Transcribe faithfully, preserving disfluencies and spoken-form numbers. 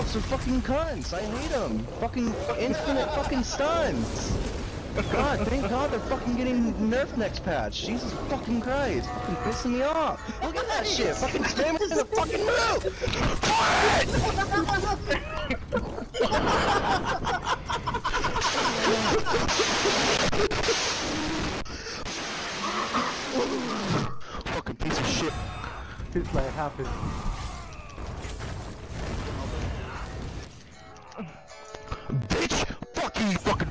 Warlocks are fucking cunts. I hate them. Fucking infinite fucking stuns. God, thank God they're fucking getting nerfed next patch. Jesus fucking Christ. Fucking pissing me off. Look at that shit. Fucking spam it in the fucking move. Fucking piece of shit. It's like happened. Bitch! Fuck you, you fucking